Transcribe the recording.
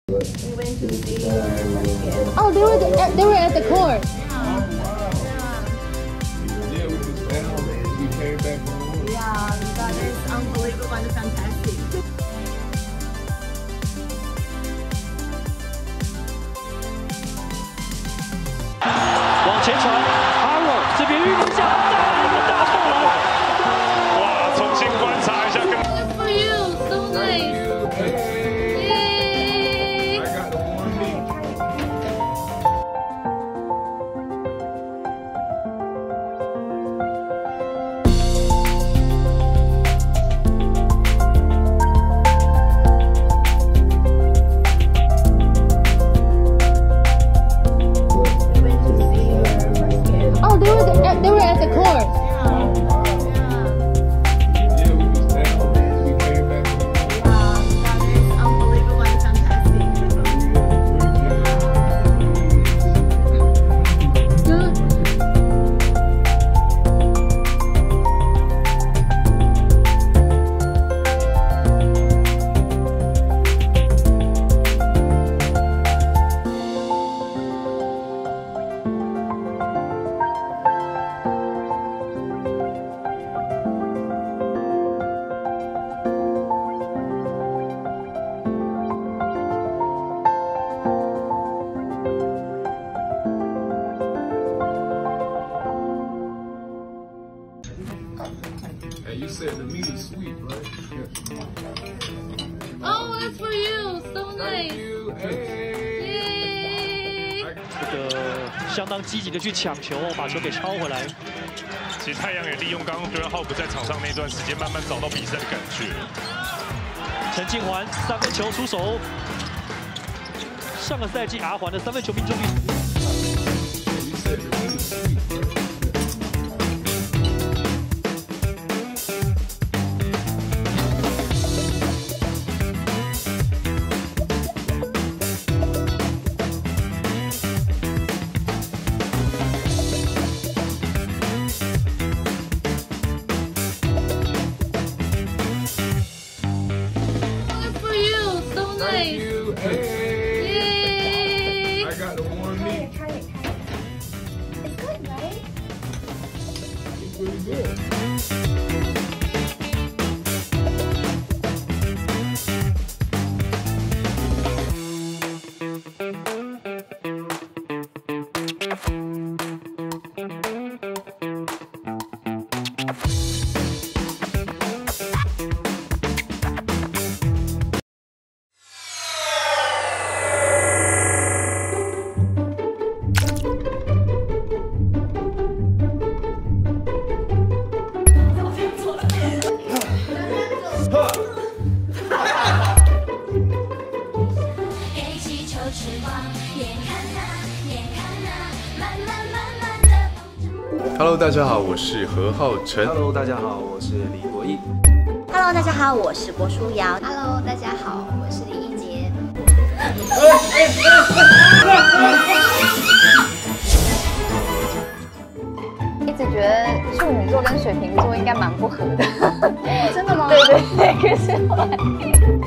We went to see. Oh, they were at the court. Yeah, we just went home and we came back home. Yeah, that is unbelievable and fantastic. 往前传 ，Haro 这边运一下，打中了！哇，重新观察一下。 Good for you, so nice. Yay! I got the one knee. ，Hey, you said the meat is sweet, right? Oh, that's for you, so nice. Thank you. Hey. Yay! 这个相当积极的去抢球哦，把球给抄回来。 其实太阳也利用刚刚对浩不在场上那段时间，慢慢找到比赛的感觉。 陈静环3分球出手，上个赛季阿环的3分球命中率。 You said the meat is sweet, right? Good for you, so Thank nice. you. Hey. Yay! I got the one knee. Try it. It's good, right? It's pretty good. Hello， 大家好，我是何浩晨。 Hello， 大家好，我是李国毅。 Hello， 大家好，我是郭书瑶。Hello， 大家好，我是李一洁。 一直觉得处女座跟水瓶座应该蛮不合的。 真的吗？ 对对对，可是后来。